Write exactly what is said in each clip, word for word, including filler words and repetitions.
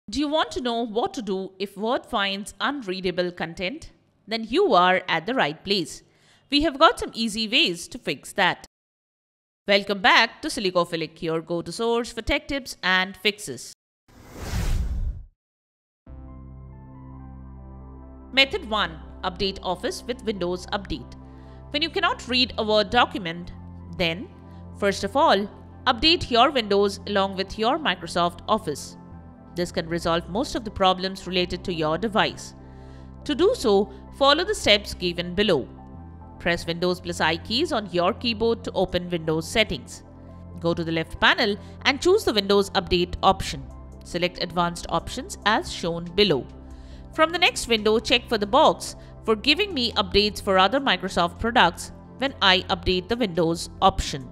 Do you want to know what to do if Word finds unreadable content? Then you are at the right place. We have got some easy ways to fix that. Welcome back to Silicophilic, your go-to source for tech tips and fixes. Method one. Update Office with Windows Update. When you cannot read a Word document, then, first of all, update your Windows along with your Microsoft Office. This can resolve most of the problems related to your device. To do so, follow the steps given below. Press Windows plus I keys on your keyboard to open Windows settings. Go to the left panel and choose the Windows Update option. Select Advanced Options as shown below. From the next window, check for the box for giving me updates for other Microsoft products when I update the Windows option.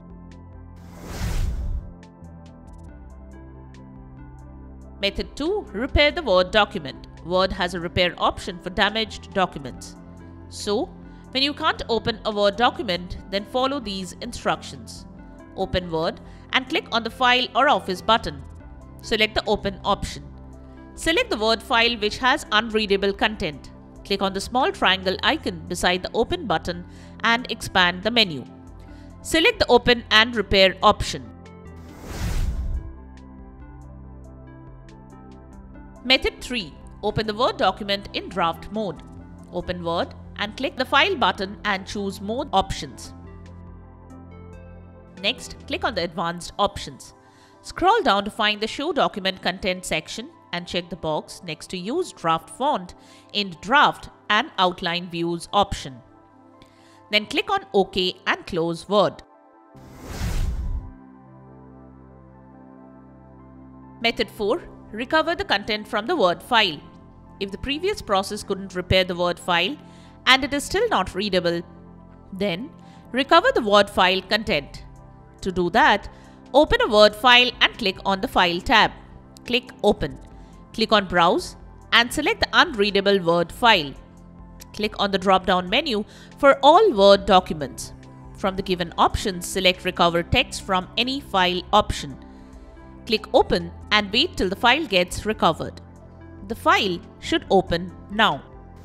Method two. Repair the Word document. Word has a repair option for damaged documents. So, when you can't open a Word document, then follow these instructions. Open Word and click on the File or Office button. Select the Open option. Select the Word file which has unreadable content. Click on the small triangle icon beside the Open button and expand the menu. Select the Open and Repair option. Method three. Open the Word document in draft mode. Open Word and click the File button and choose Mode options. Next, click on the Advanced options. Scroll down to find the Show Document Content section and check the box next to Use Draft Font in Draft and Outline Views option. Then click on OK and close Word. Method four. Recover the content from the Word file. If the previous process couldn't repair the Word file and it is still not readable, then recover the Word file content. To do that, open a Word file and click on the File tab. Click Open. Click on Browse and select the unreadable Word file. Click on the drop-down menu for all Word documents. From the given options, select Recover Text from any file option. Click Open and wait till the file gets recovered. The file should open now.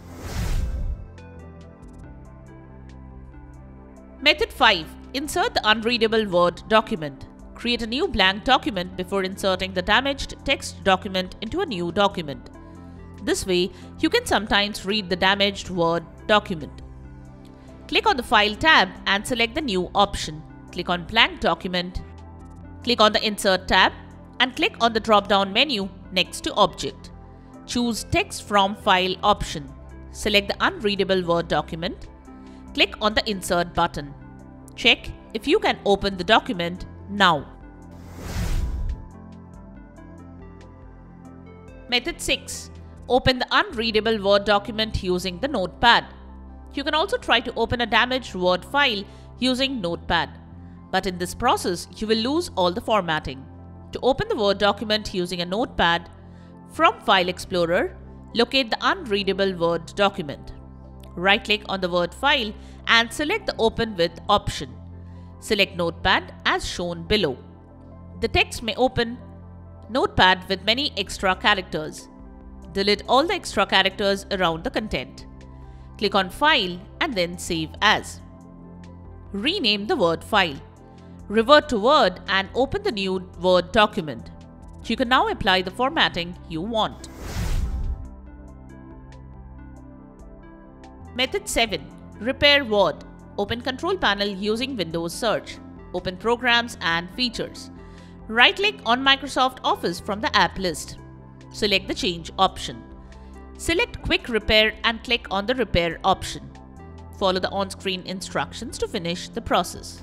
Method five. Insert the unreadable Word document. Create a new blank document before inserting the damaged text document into a new document. This way, you can sometimes read the damaged Word document. Click on the File tab and select the New option. Click on Blank Document. Click on the Insert tab and click on the drop-down menu next to Object. Choose Text from File option. Select the unreadable Word document. Click on the Insert button. Check if you can open the document now. Method six. Open the unreadable Word document using the Notepad. You can also try to open a damaged Word file using Notepad. But in this process, you will lose all the formatting. To open the Word document using a Notepad, from File Explorer, locate the unreadable Word document. Right-click on the Word file and select the Open With option. Select Notepad as shown below. The text may open Notepad with many extra characters. Delete all the extra characters around the content. Click on File and then Save As. Rename the Word file. Revert to Word and open the new Word document. You can now apply the formatting you want. Method seven. Repair Word. Open Control Panel using Windows Search. Open Programs and Features. Right-click on Microsoft Office from the app list. Select the Change option. Select Quick Repair and click on the Repair option. Follow the on-screen instructions to finish the process.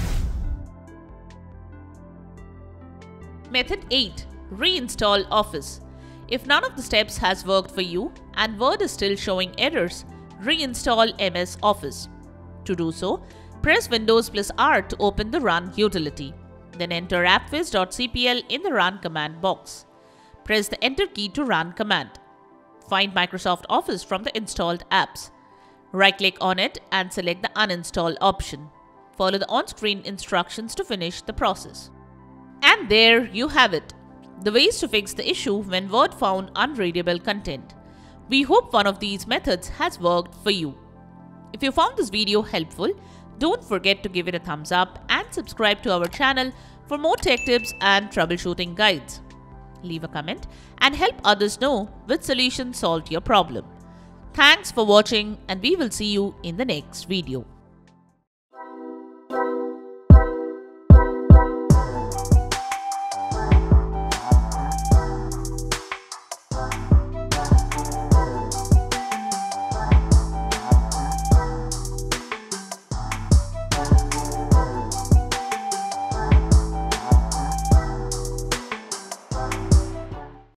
Method eight. Reinstall Office. If none of the steps has worked for you and Word is still showing errors, reinstall M S Office. To do so, press Windows plus R to open the Run utility. Then enter appwiz dot c p l in the Run command box. Press the Enter key to run command. Find Microsoft Office from the installed apps. Right-click on it and select the Uninstall option. Follow the on-screen instructions to finish the process. And there you have it. the ways to fix the issue when Word found unreadable content. We hope one of these methods has worked for you. If you found this video helpful, don't forget to give it a thumbs up and subscribe to our channel for more tech tips and troubleshooting guides. Leave a comment and help others know which solution solved your problem. Thanks for watching, and we will see you in the next video.